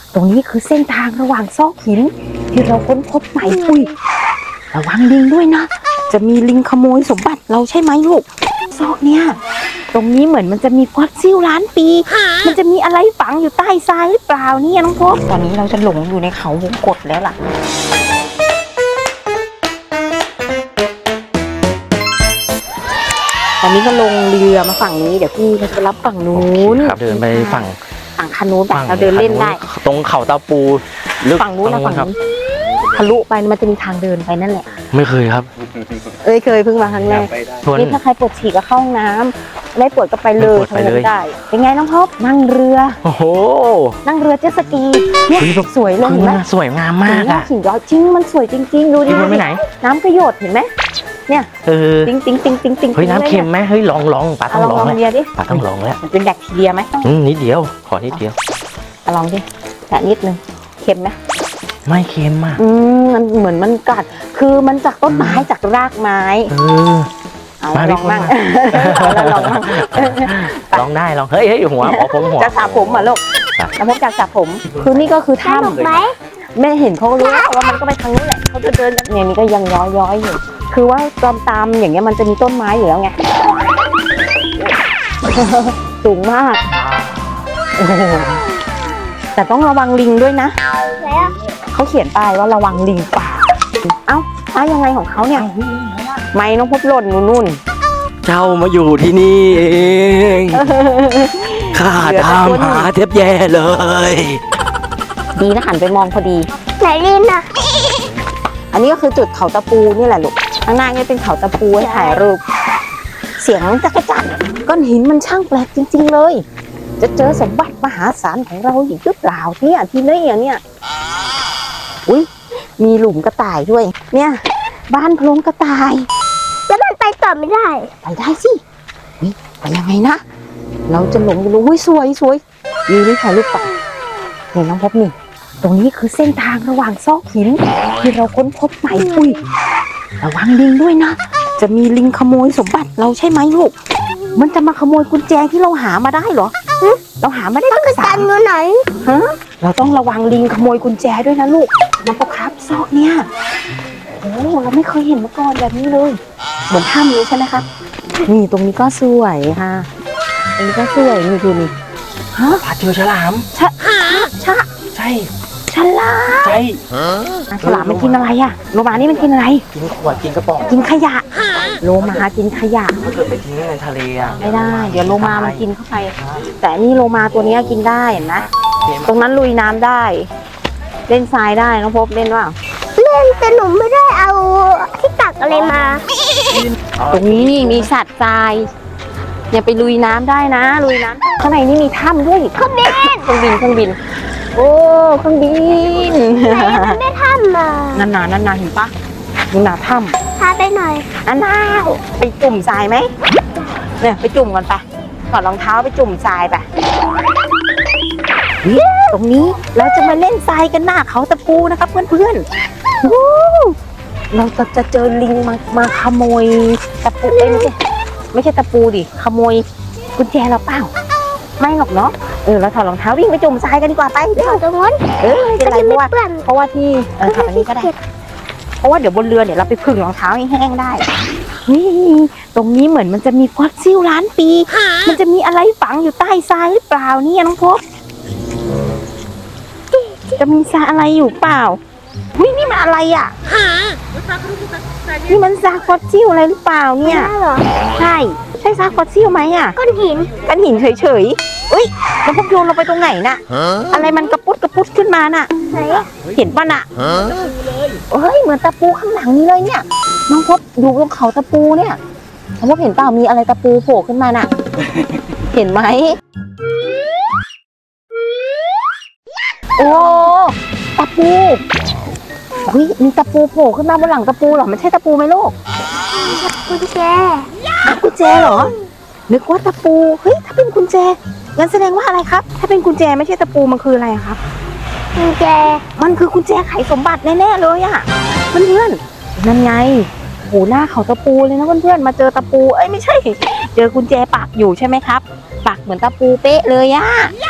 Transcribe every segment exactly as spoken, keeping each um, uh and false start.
ตรงนี้คือเส้นทางระหว่างซอกหินที่เราค้นพบใหม่อุ้ยระวังลิงด้วยนะจะมีลิงขโมยสมบัติเราใช่ไหมลูกซอกเนี่ยตรงนี้เหมือนมันจะมีฟอสซิลล้านปีมันจะมีอะไรฝังอยู่ใต้ทรายหรือเปล่าเนี่ยน้องพบตอนนี้เราจะหลงอยู่ในเขาวงกฏแล้วล่ะตอนนี้ก็ลงเรือมาฝั่งนี้เดี๋ยวพี่เราจะรับฝั่งนู้นเดินไปฝั่งฝั่งคันนู้นแบบเราเดินเล่นได้ตรงเขาตาปูฝั่งนู้นนะฝั่งนู้นทะลุไปมันจะมีทางเดินไปนั่นแหละไม่เคยครับเอ้ยเคยเพิ่งมาครั้งแรกนี่ถ้าใครปวดฉี่ก็เข้าห้องน้ำไม่ปวดก็ไปเลยทำงานได้เป็นไงน้องพบนั่งเรือโอ้โหนั่งเรือเจ็ตสกีเนี่ยสวยเลยเห็นไหมสวยงามมากอะหินย้อยจริงมันสวยจริงๆดูดิไปไหนน้ำกระโดดเห็นไหมเนี่ยติ๊งติ๊งติ๊งติ๊งติ๊งเฮ้ยน้ำเค็มไหมเฮ้ยลองลองปลาต้องลองเลยปลาต้องลองแล้วมันเป็นแบคทีเรียไหมอืมนิดเดียวขอนิดเดียวลองดิแต่นิดนึงเค็มไหมไม่เค็มอ่ะอืมมันเหมือนมันกัดคือมันจากต้นไม้จากรากไม้เออมาลองมั่งลองมั่งลองได้ลองเฮ้ยเฮ้ยหัวหัวผมหัวจะสระผมอ่ะลูกแล้วพบจากสระผมคือนี่ก็คือถ้ำไหมแม่เห็นเขารู้ว่ามันก็ไปทางนู้นแหละเขาจะเดินเนี่ยนี่ก็ยังย้อยย้อยอยู่คือว่าตามตามอย่างเงี้ยมันจะมีต้นไม้อยู่แล้วไงสูงมากแต่ต้องระวังลิงด้วยนะเขาเขียนป้ายว่าระวังลิงป่าเอ้าป้ายยังไงของเขาเนี่ยไม่น้องพบหล่นนู่นเจ้ามาอยู่ที่นี่เองข้าตามหาแทบแย่เลยดีนะหันไปมองพอดีไหนลิงน่ะอันนี้ก็คือจุดเขาตะปูนี่แหละลูกข้างหน้านี่เป็นเขาตะปูให้ถ่ายรูปเสียงจักรจั่นก้อนหินมันช่างแปลกจริงๆเลยจะเจอสมบัติมหาศาลของเราอีกหรือเปล่าเนี่ยที่นี่เนี่ยอุ้ยมีหลุมกระต่ายด้วยเนี่ยบ้านโพรงกระต่ายแล้วมันไปต่อไม่ได้ไปได้สินี่ไปยังไงนะเราจะหลงอยู่อุ้ยสวยสวยยืนนี่ถ่ายรูปต่อเนี่ยน้องพบนี่ตรงนี้คือเส้นทางระหว่างซอกหินที่เราค้นพบใหม่อุ้ยระวังลิงด้วยนะจะมีลิงขโมยสมบัติเราใช่ไหมลูกมันจะมาขโมยกุญแจที่เราหามาได้เหรอเราหามาได้ตั้งสามเงินไหนฮะเราต้องระวังลิงขโมยกุญแจด้วยนะลูกมันก็ครับซอกเนี่ยโอ้เราไม่เคยเห็นมาก่อนแบบนี้เลยเหมือนถ้ำเลยใช่ไหมครับนี่ตรงนี้ก็สวยค่ะตรงนี้ก็สวยนี่ดูนี่ฮะเจอฉลามชะชะใช่ฉลามใช่ฉลามมันกินอะไรอะโลมานี่มันกินอะไรกินขวดกินกระป๋องกินขยะโลมากินขยะถ้าเกิดไปทิ้งในทะเลอะไม่ได้เดี๋ยวโลมามันกินเข้าไปแต่นี่โลมาตัวนี้กินได้เห็นไหมตรงนั้นลุยน้ำได้เล่นทรายได้น้องพบเล่นว่าเล่นแต่หนูไม่ได้เอาที่ตักอะไรมาตรงนี้นี่มีสัตว์ทรายเนี่ยไปลุยน้ำได้นะลุยน้ำข้างในนี่มีถ้ำด้วยเครื่องบินเครื่องบินเครื่องบินโอ้เครื่องบินมันไม่ถ้ำมานั่นนานั่นนาเห็นปะนี่นาถ้ำพาไปหน่อยนั่นนาไปจุ่มทรายไหมเนี่ยไปจุ่มกันไปถอดรองเท้าไปจุ่มทรายไปตรงนี้เราจะมาเล่นทรายกันหน้าเขาตะปูนะครับเพื่อนๆเราจะจะเจอลิงมามาขโมยตะปูเอ้ยไม่ใช่ไม่ใช่ตะปูดิขโมยกุญแจเราเปล่าไม่หรอกเนาะเออเราถอดรองเท้าวิ่งไปจุ่มทรายกันดีกว่าไปเดี๋ยวตรงนั้นเออเป็นไรบ้างเพราะว่าที่เออทำอันนี้ก็ได้เพราะว่าเดี๋ยวบนเรือเดี๋ยวเราไปพึ่งรองเท้าให้แห้งได้นี่ตรงนี้เหมือนมันจะมีฟอสซิลล้านปีมันจะมีอะไรฝังอยู่ใต้ทรายหรือเปล่าเนี่ยน้องพบจะมีทรายอะไรอยู่เปล่าวินี่มันอะไรอ่ะนี่มันซากฟอสซิลอะไรหรือเปล่าเนี่ยใช่ใช่ซากฟอสซิลไหมอ่ะก้อนหินก้อนหินเฉยๆอุ้ยน้องพบโยนเราไปตรงไหนน่ะอะไรมันกระปุดกระปุดขึ้นมาน่ะเห็นป่ะน่ะเฮ้ยเหมือนตะปูข้างหลังนี้เลยเนี่ยน้องพบดูตรงเขาตะปูเนี่ยน้องพบเห็นเปล่ามีอะไรตะปูโผล่ขึ้นมาน่ะเห็นไหมโอ้ตะปูเฮ้ยมีตะปูโผล่ขึ้นมาบนหลังตะปูเหรอมันใช่ตะปูไหมลูกกุญแจกุญแจเหรอนึกว่าตะปูเฮ้ยถ้าเป็นกุญแจงั้นแสดงว่าอะไรครับถ้าเป็นกุญแจไม่ใช่ตะปูมันคืออะไรครับกุญแจมันคือกุญแจไขสมบัติแน่ๆเลยอะเพื่อนๆนั่นไงโหหน้าเขาตะปูเลยนะเพื่อนๆมาเจอตะปูเอ้ยไม่ใช่เจอกุญแจปักอยู่ใช่ไหมครับปักเหมือนตะปูเป๊ะเลยอะ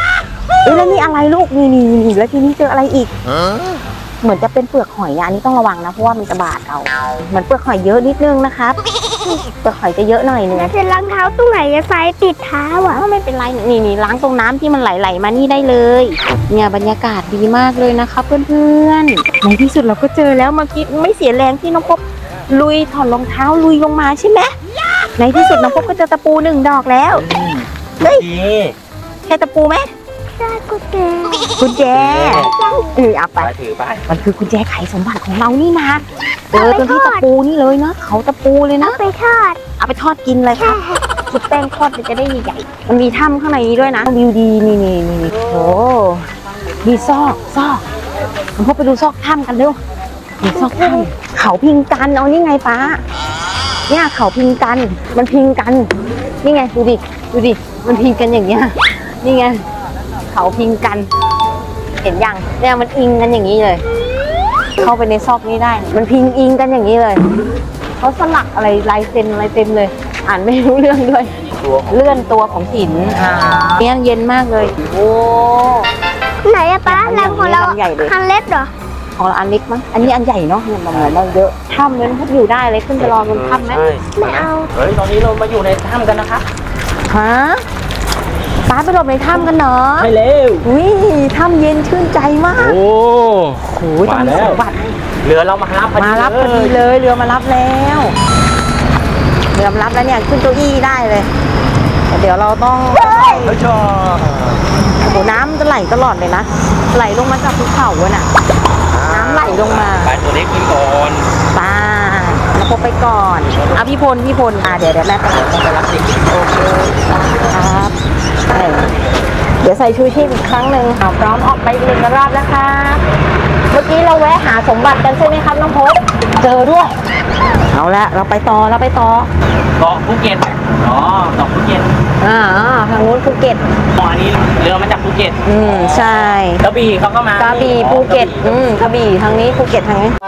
เอ้ยแล้วนี่อะไรลูกนี่นี่นี่แล้วทีนี้เจออะไรอีกเหมือนจะเป็นเปลือกหอยอ่ะอันนี้ต้องระวังนะเพราะว่ามันจะบาดเอาเหมือนเปลือกหอยเยอะนิดนึงนะครับเปลือกหอยจะเยอะหน่อยนึงแล้วจะล้างเท้าตรงไหนจะไฟติดเท้าอ่ะอ้าวไม่เป็นไรนี่นี่ล้างตรงน้ำที่มันไหลๆมานี่ได้เลยเนี่ยบรรยากาศดีมากเลยนะคะเพื่อนๆในที่สุดเราก็เจอแล้วเมื่อกี้ไม่เสียแรงที่น้องพบลุยถอดรองเท้าลุยลงมาใช่ไหมในที่สุดน้องพบก็เจอตะปูหนึ่งดอกแล้วเฮ้ยแค่ตะปูไหมใช่กุญแจกุญแจเออเอาไปไปถือไปมันคือกุญแจไขสมบัติของเรานี่นะเจอตรงที่ตะปูนี่เลยนะเขาตะปูเลยนะเอาไปทอดเอาไปทอดกินเลยครับชุบแป้งทอดมันจะได้ใหญ่ๆมันมีถ้ำข้างในนี้ด้วยนะวิวดีนี่นี่นี่โอ้มีซอกซอกมันพบไปดูซอกถ้ำกันเร็วมีซอกถ้ำเขาพิงกันเอานี่ไงป้าเนี่ยเขาพิงกันมันพิงกันนี่ไงดูดิดูดิมันพิงกันอย่างเงี้ยนี่ไงเขาพิงกัน เห็นยังเนี่ยมันอิงกันอย่างนี้เลย เข้าไปในซอกนี้ได้ มันพิงอิงกันอย่างนี้เลยเขาสลักอะไรลายเซ็นอะไรเต็มเลย อ่านไม่รู้เรื่องด้วยเลื่อนตัวของหินอ่าเนี่ยเย็นมากเลยโอ้ไหนอะป้าแรงของเราลำใหญ่เลยคันเล็กเหรอของเราอันเล็กมั้งอันนี้อันใหญ่เนาะเนี่ยมันเหมือนเราเยอะถ้ำนั้นพวกอยู่ได้เลยขึ้นไปรอบนถ้ำไหมไม่เอาเฮ้ยตอนนี้เรามาอยู่ในถ้ำกันนะครับฮะป้าไปหลบในถ้ำกันเนาะไปเร็วอุ้ยถ้ำเย็นชื่นใจมากโอ้โอ้ยต้องมีสมบัติเรือเรามารับมารับพอดีเลยเรือมารับแล้วเรือมารับแล้วเนี่ยขึ้นเก้าอี้ได้เลยแต่เดี๋ยวเราต้องเฮ้ยชอโอ้โหน้ำจะไหลตลอดเลยนะไหลลงมาจากภูเขาอะน่ะน้ำไหลลงมาไปตัวเล็กขึ้นก่อนป้าแล้วพบไปก่อนอ่ะพี่พลพี่พลอ่ะเดี๋ยวเดี๋ยวแม่ไปต้องไปรับเด็กโอเคครับเออเดี๋ยวใส่ชูชีพอีกครั้งหนึ่งเอาพร้อมออกไปอีกหนึ่งรอบแล้วครับเมื่อกี้เราแวะหาสมบัติกันใช่ไหมครับน้องพบเจอด้วย เอาละเราไปต่อเราไปต่อเกาะภูเก็ตอ๋อเกาะภูเก็ตอ่าทางนู้นภูเก็ตอ๋ออันนี้เรือมาจากภูเก็ตอืมใช่กระบี่เขาก็มากระบี่ภูเก็ตอืมกระบี่ทางนี้ภูเก็ตทางนี้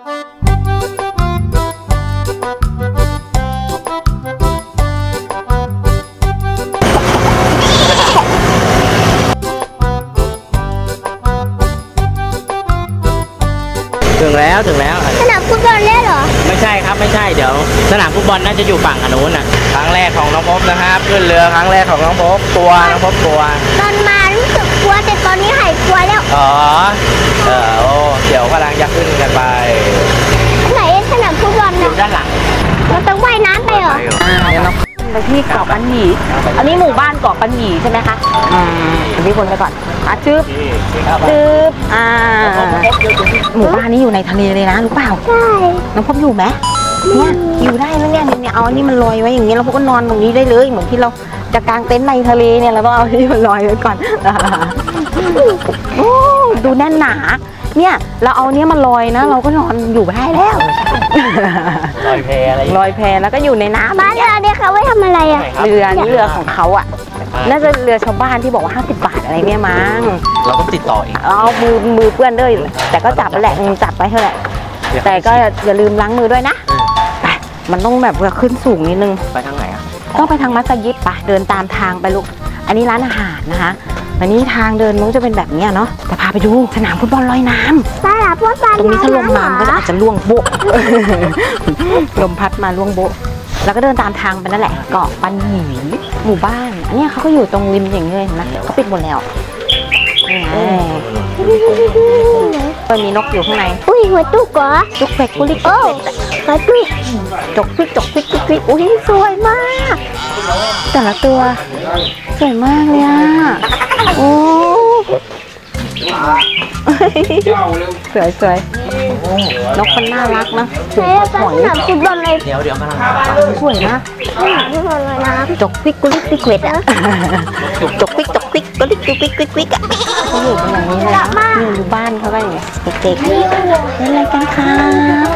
ถึงแล้วถึงแล้วสนามฟุตบอลเล่นเหรอไม่ใช่ครับไม่ใช่เดี๋ยวสนามฟุตบอลน่าจะอยู่ฝั่งอนนุนอ่ะครั้งแรกของน้องพบนะครับขึ้นเรือครั้งแรกของน้องพบกลัวน้องพบกลัวตอนมารู้สึกกลัวแต่ตอนนี้หายกลัวแล้วอ๋อเออโอ้เดี๋ยวกำลังจะขึ้นกันไปไหนสนามฟุตบอลอยู่นะด้านหลังเราต้องว่ายน้ำไปเหรออ่าเดี๋ยวเราไปที่เกาะปันหยีอันนี้หมู่บ้านเกาะปันหยีใช่ไหมคะอืมพี่พลไปก่อนอ่ะจึ๊บนี่นี่ครับจึ๊บอ่าหมู่บ้านนี้อยู่ในทะเลเลยนะรู้เปล่าใช่น้องพบอยู่ไหมเนี่ยอยู่ได้แล้วเนี่ยเนี่ยเอาอันนี้มันลอยไว้อย่างเงี้ยเราพวกก็นอนตรงนี้ได้เลยเหมือนที่เราจะกางเต็นท์ในทะเลเนี่ยเราต้องเอาที่มันลอยไว้ก่อน โอ้ดูแน่นหนาเนี่ยเราเอาเนี้ยมาลอยนะ เราก็นอนอยู่ได้แล้วลอยแพอะไรลอยแพแล้วก็อยู่ในน้ำบ้านเราเนี่ยเขาไว้ทำอะไรอ่ะเรือนี่เรือของเขาอ่ะน่าจะเรือชาวบ้านที่บอกว่าห้าสิบบาทอะไรเนี่ยมั้งเราต้องติดต่ออีกเอามือมือเปื้อนด้วยแต่ก็จับแหละอืมจับไปเท่าไหร่แต่ก็อย่าลืมล้างมือด้วยนะไปมันต้องแบบว่าขึ้นสูงนิดนึงไปทางไหนอ่ะก็ไปทางมัสยิดปะเดินตามทางไปลูกอันนี้ร้านอาหารนะคะอันนี้ทางเดินนู้นจะเป็นแบบนี้เนาะแต่พาไปดูสนามฟุตบอลลอยน้ำสนามฟุตบอลตรงนี้ถ้าลมมาเหมันรก็ออาจจะล่วงโบะ ลมพัดมาล่วงโบะแล้วก็เดินตามทางไปนั่นแหละเกาะปันหยีหมู่บ้านอันนี้เขาก็อยู่ตรงริมอย่างเงี้ยเห็นไหมเขาปิดหมดแล้วนี่ไงก็มีนกอยู่ข้างในอุ้ยหัวตุ๊กเหรอจุกเป็กกุลิกจุกเป็กหัวตุ๊กจกพริกจกพริกจกพริกอุ้ยสวยมาก แต่ละตัวสวยมากเลยอ่ะโอ้สวยสวยนกมันน่ารักนะสไหนวยอะหป้าอยสนามฟุตบอลเลยเดี๋ยวเดี๋ยวกำลังสวยมากสนามฟุตบอลเลยนะจกพริกกุลิกกุลิกเวดอ่ะจกพริกจกพริกกุลิกกุลิกกุลิกกุลิกอ่ะเขาอยู่เป็นอย่างนี้เลยนะนี่ดูบ้านเขาก็อย่างเงี้ยเด็กๆนี่อะไรกันครับ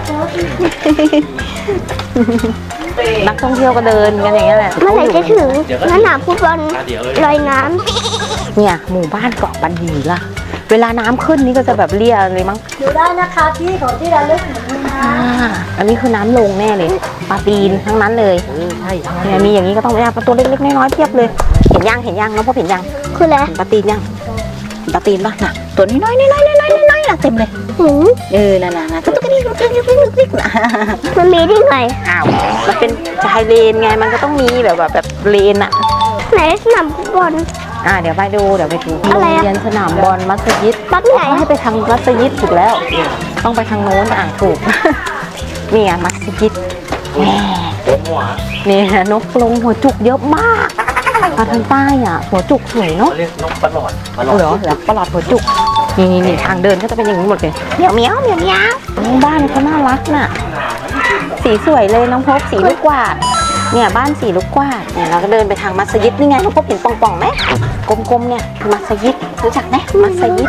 นักท่องเที่ยวก็เดินกันอย่างเงี้ยแหละเมื่อไหร่จะถึงสนามฟุตบอลเดี๋ยวลอยน้เนี่ยหมู่บ้านเกาะปันหยีล่ะเวลาน้ำขึ้นนี่ก็จะแบบเลี่ยเลยมั้งำดูได้นะคะที่ของที่ระลึกของคุณนะอ่าอันนี้คือน้ำลงแน่เลยปลาตีนทั้งนั้นเลยใช่ใช่เนี่ยมีอย่างนี้ก็ต้องไปเอาปลาตัวเล็กๆน้อยๆเทียบเลยเห็นยังเห็นยังน้องพ่อเห็นยังคืออะไรเห็นปลาตีนยังปลาตีนป่ะน่ะตัวน้อยๆน้อยๆน้อยๆน้อยๆน่ะเต็มเลยหืมเออน่ะน่ะตุ๊กตุ๊กตุ๊กตุ๊กตุ๊กตุ๊กตุ๊กนะมันมีได้ไงอ้าวมันเป็นชายเลนไงมันก็ต้องมีแบบแบบแบบเลนอะไหนสนามฟุตบอลอ่าเดี๋ยวไปดูเดี๋ยวไปดูโรอะไรงอะเรียนสนามบอลมัสยิดมัดไหนให้ไปทางมัสยิดถูกแล้ว ต้องไปทางโน้นอ่ะถูก นี่ไงมัสยิดแหมตัวหัวนี่นกลงหัวจุกเยอะมากมาทางใต้อ่ะ หัวจุกสวยเนาะเขาเรียกนกปลาหลอดปลาหลอดเหรอเหรอประหลอดหัวจุกนี่นี่นี่ทางเดินก็จะเป็นอย่างนี้หมดเลยเหมียวเหมียวเหมียวเหมียวโอ้บ้านเขาน่ารักน่ะ สีสวยเลยน้องพบสีลูกกวาดเนี่ยบ้านสีลูกกวาดเนี่ยเราก็เดินไปทางมัสยิดนี่ไงน้องพบเห็นป่องๆไหมกลมๆเนี่ยคือมัสยิดรู้จักไหมมัสยิด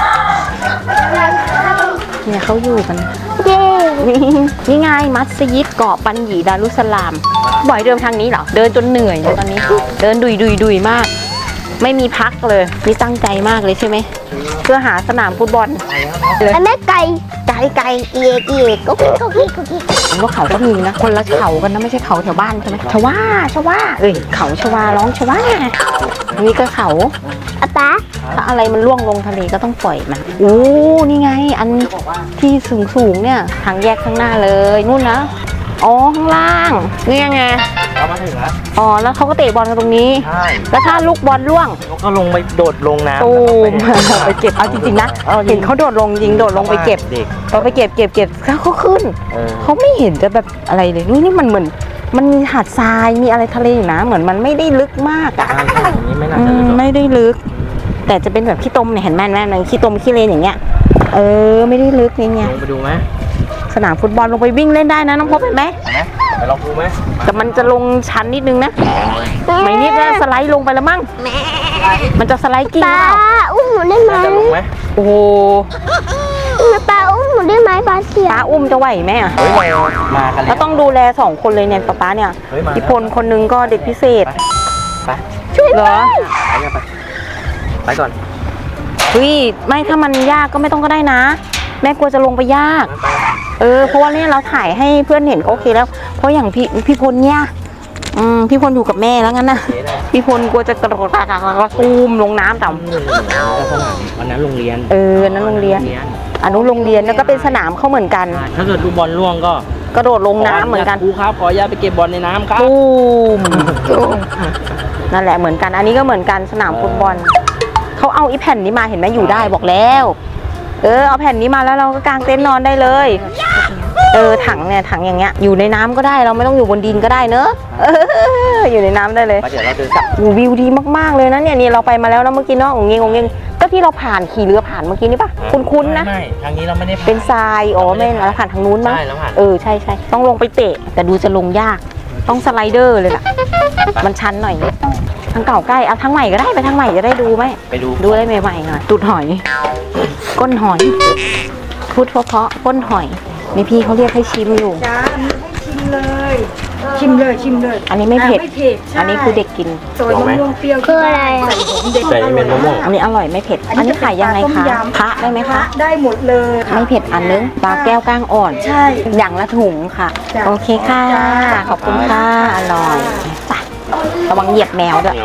เนี่ยเขาอยู่กันเย้นี่ไงมัสยิดเกาะปัญญีดารุสลามบ่อยเดินทางนี้เหรอเดินจนเหนื่อยเลยตอนนี้ เดินดุยดุยดุยมาก ไม่มีพักเลยนี่ตั้งใจมากเลยใช่ไหมเพื่อหาสนามฟุตบอลเลยอันแม่ไก่ไกลไกลเอียกเอียกก็กุกกี้กุกกี้ผมว่าเขาก็มีนะคนละเขากันนะไม่ใช่เขาแถวบ้านใช่ไหมชวาชวาเอ้ยเขาชวาร้องชวาอันนี้ก็เขาอาป๊าถ้าอะไรมันล่วงลงทะเลก็ต้องปล่อยมาโอ้นี่ไงอันที่สูงสูงๆเนี่ยทางแยกข้างหน้าเลยนู่นนะอ๋อข้างล่างนี่ไงเอามาถึงแล้วอ๋อแล้วเขาก็เตะบอลกันตรงนี้ใช่แล้วถ้าลูกบอลล่วงนกก็ลงไปโดดลงน้ำตูมแล้วไปเก็บเอาจริงๆนะอาเห็นเขาโดดลงยิงโดดลงไปเก็บเด็กพอไปเก็บเก็บเก็บแล้วเขาขึ้นเออเขาไม่เห็นจะแบบอะไรเลยนี่นี่มันเหมือนมันมีหาดทรายมีอะไรทะเลอยู่นะ เหมือนมันไม่ได้ลึกมากอ่ะใช่ใช่อย่างนี้ไม่น่าอืจะมลึกหรอกไม่ได้ลึก แต่จะเป็นแบบขี้ตมเนี่ยเห็นไหมแม่ในขี้ตมขี้เลนอย่างเงี้ยเออไม่ได้ลึกนี่ไงลงไปดูไหมสนามฟุตบอลลงไปวิ่งเล่นได้นะน้องพบเห็นไหมเห็นไหมไปลองดูไหมแต่มันจะลงชันนิดนึงนะไม่นิดนะสไลด์ลงไปแล้วมั้งมันจะสไลด์กิ้งป๊าเปล่าอุ้มหนูได้ไหมจะลงไหมโอ้โหป๊าอุ้มหนูได้ไหมป๊าเสียป้าอุ้มจะไหวไหมอ่ะเฮ้ยเรามากันแล้แล้ว วต้องดูแลสองคนเลยเนี่ยป้าป้าเนี่ยเฮ้ยมาพี่พลคนนึงก็เด็กพิเศษไปเหรอไปเนี่ยไปไปก่อนเฮ้ยไม่ถ้ามันยากก็ไม่ต้องก็ได้นะ แม่กลัวจะลงไปยากไปเออเพราะว่าเนี่ยเราถ่ายให้เพื่อนเห็นก็โอเคแล้ว เพราะอย่างพี่พี่พลเนี่ยอืมพี่พลอยู่กับแม่แล้วงั้นนะเจ๊ได้พี่พลกลัวจะกระโดดกระกระตูมลงน้ำต่หนึ่งแล้วก็สนามวันนั้นโรงเรียนำเออนั่นโรงเรียนอนุโรงเรียนแล้วก็เป็นสนามเขาเหมือนกันถ้าเกิดลูกบอลล่วงก็กระโดดลงน้ำเหมือนกันครูครับขออนุญาตไปเก็บบอลในน้ำครับตูมนั่นแหละเหมือนกัน อันนี้ก็เหมือนกันสนามฟุตบอลเขาเอาอีแผ่นนี้มาเห็นไหมอยู่ได้บอกแล้ว เออเอาแผ่นนี้มาแล้วเราก็กางเต็นท์นอนได้เลยเออถังเนี่ยถังอย่างเงี้ยอยู่ในน้ำก็ได้เราไม่ต้องอยู่บนดินก็ได้เนอะเอออยู่ในน้ำได้เลยไปเดี๋ยวเราเดินกลับโอ้วิวดีมากๆเลยนะเนี่ยนี่เราไปมาแล้วนะเมื่อกี้เนาะองเงงองเงงก็ที่เราผ่านขี่เรือผ่านเมื่อกี้นี่ปะคุ้นๆนะไม่ทางนี้เราไม่ได้ผ่าเป็นทรายอ๋อไม่เราผ่านทางนู้นมั้งใช่แล้วผ่านเออใช่ใช่ต้องลงไปเตะ แต่ดูจะลงยากต้องสไลเดอร์เลยล่ะมันชันหน่อยนะทางเก่าใกล้เอาทางใหม่ก็ได้ไปทางใหม่จะได้ดูไหมไปดูดูได้ใหม่ๆหน่อยตูดหอย ก้นหอย พูดเพราะๆก้นหอยนี่พี่เขาเรียกให้ชิมอยู่จ้ามีให้ชิมเลย ชิมเลยชิมเลยอันนี้ไม่เผ็ดอ่าไม่เผ็ดใช่อันนี้คือเด็กกินโรยมะม่วงเปรี้ยวคืออะไรอะใส่หอมเด็กใส่เม็ดมะม่วงอันนี้อร่อยไม่เผ็ด อันนี้ขายยังไงคะพระได้ไหมคะได้หมดเลยค่ะไม่เผ็ดอันนึงปลาแก้วก้างอ่อนใช่อย่างละถุงค่ะจ้ะโอเคค่ะจ้ะขอบคุณค่ะ อร่อยจ้ะระวังเหยียบแมวด้วย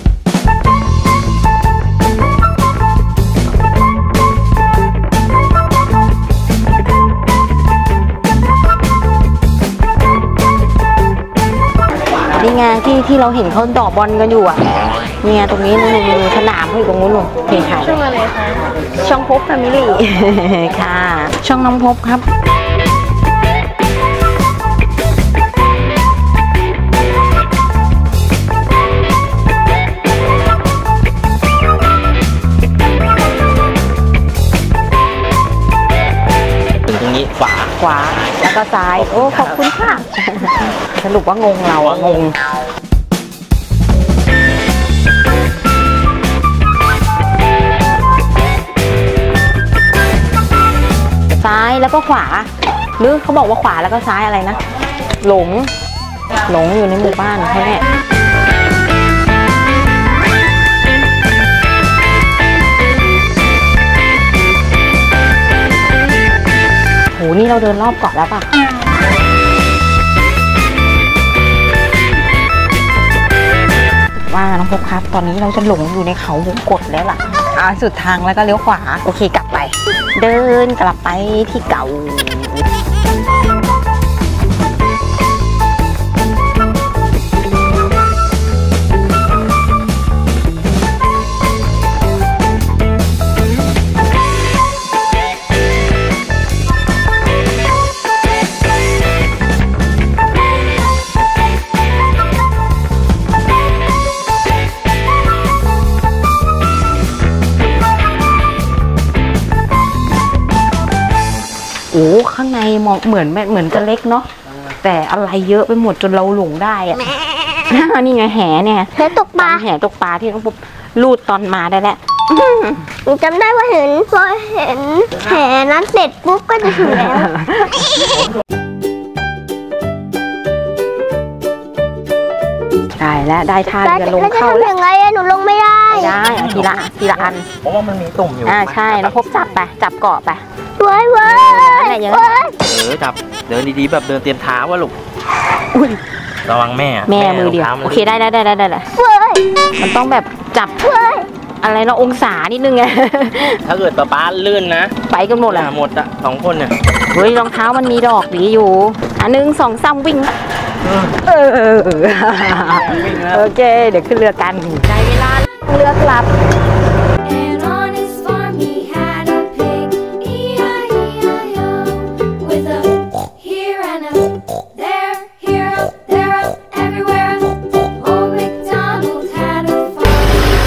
นี่ไงที่ที่เราเห็นเขาดอกบอลกันอยู่อ่ะนี่ไงตรงนี้นู่นๆสนามเขาอยู่ตรงนู้นนู่นเห็นขายช่องอะไรคะช่องพบแฟมิลี่ ค่ะ ช่องน้องพบครับถึงตรงนี้ขวาขวาแล้วก็ซ้าย โอ้ ขอบคุณค่ะ สรุปว่างงเราอะงง ซ้ายแล้วก็ขวา หรือเขาบอกว่าขวาแล้วก็ซ้ายอะไรนะ หลง หลงอยู่ในหมู่บ้านเขาเนี่ยโหนี่เราเดินรอบเกาะแล้วป่ะ ว่าน้องพบครับ ตอนนี้เราจะหลงอยู่ในเขาวงกตแล้วล่ะอ่าสุดทางแล้วก็เลี้ยวขวาโอเคกลับไป เดินกลับไปที่เก่าโอ้ข้างในมองเหมือนเหมือนจะเล็กเนาะแต่อะไรเยอะไปหมดจนเราหลงได้อะ นี่ไงแหเนี่ยแหตกปลาแหตกปลาที่น้องปุ๊บลูดตอนมาได้แล้วหนูจำได้ว่าเห็นพอเห็นแหนั้นเสร็จปุ๊บก็จะถึงแล้วได้แล้วได้ท่าแล้วเรือจะลงแล้วจะเข้าทำแล้วยังไงอะหนูลงไม่ได้ไม่ได้เอาทีละทีละอันเพราะว่ามันมีตุ่มอยู่อ่าใช่น้องพบจับไปจับเกาะไปเว้ยเว้ยนั่นแหละอย่างนั้นเว้ยเออจับเดินดีๆแบบเดินเตรียมเท้าว่าลูกอุ้ยระวังแม่อะแม่มือเดียวรงท้าโอเคได้ได้ได้ได้ได้ได้เว้ยมันต้องแบบจับเว้ยอะไรเนาะองศานิดนึงไงถ้าเกิดป๊าป๊าลื่นนะไปกันหมดแหละหมดอะสองคนเนี่ยเฮ้ยรองเท้ามันมีดอกดีอยู่อันหนึ่งสองสามวิ่ง เออเออเออวิ่งแล้วโอเค เดี๋ยวขึ้นเรือกันได้เวลาเรือกลับ And on his farm he had a pig, E I E I O, with a here and a there, here up, there up, everywhere. Old MacDonald had a farm.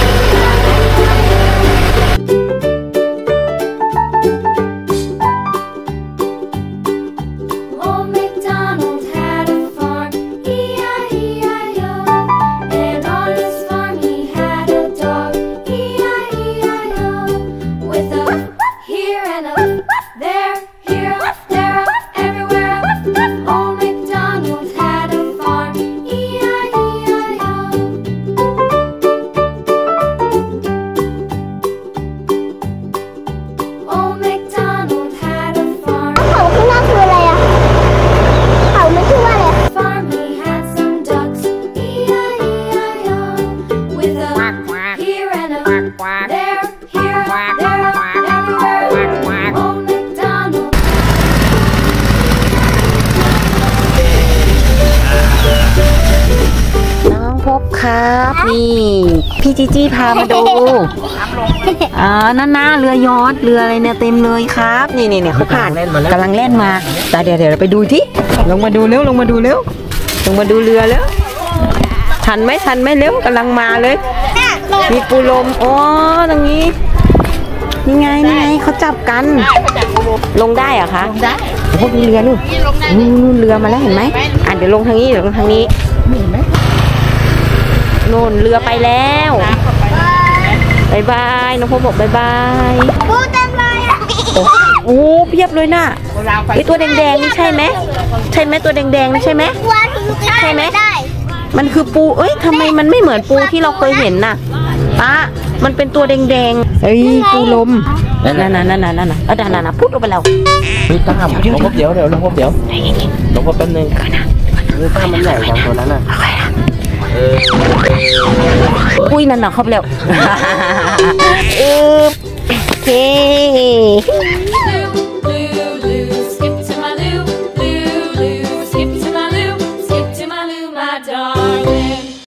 Old MacDonald had a farm, E I E I O, and on his farm he had a dog, E I E I O, with a here and a there, here, there, everywhere. Old MacDonald had a farm, E I E I O. Old MacDonald had a farm. เขาข้างหน้าคืออะไรอะเขาไม่ชื่อว่าอะไรอะ Farm he had some ducks, E I E I O, with a here and a there, here, there, everywhere. Old MacDonald. น้องพบครับนี่พี่จีจี้พามาดูอ่านั่นนะเรือยอชต์เรืออะไรเนี่ยเต็มเลยครับ นี่นี่เนี่ยเขาผ่านกำลังเล่นมาแต่เดี๋ยวเดี๋ยวเราไปดูที่ลงมาดูเร็วลงมาดูเร็วลงมาดูเรือแล้วทันไหมทันไหมเร็วกำลังมาเลย มีปูลมอ๋อตรงนี้นี่ไงนี่ไงเขาจับกันลงได้เหรอะคะลงได้พวกนี้เรือนู่นนู่นเรือมาแล้วเห็นไหมอ่ะเดี๋ยวลงทางนี้เดี๋ยวลงทางนี้โน่นเรือไปแล้วบายบายน้องพบบอกบายบายปูเต็มเลยอะโอ้เพียบเลยน่ะไอตัวแดงๆนี่ใช่ไหมใช่ไหมตัวแดงๆนี่ใช่ไหมกลัวถึงจะใช่ไหมได้มันคือปูเอ้ยทำไมมันไม่เหมือนปูที่เราเคยเห็นน่ะป้ามันเป็นตัวแดงๆเอ้ยปูลมนั่นน่ะนั่นน่ะนั่นน่ะนั่นน่ะพุดลงไปแล้วเฮ้ยตั้มลงพบเดี๋ยวเดี๋ยวลงพบเดี๋ยวลงพบแป๊บนึงเฮ้ยตั้มมันใหญ่กว่าตัวนั้นน่ะเอออุ้ยนั่นน่ะเข้าไปแล้วเออโอเค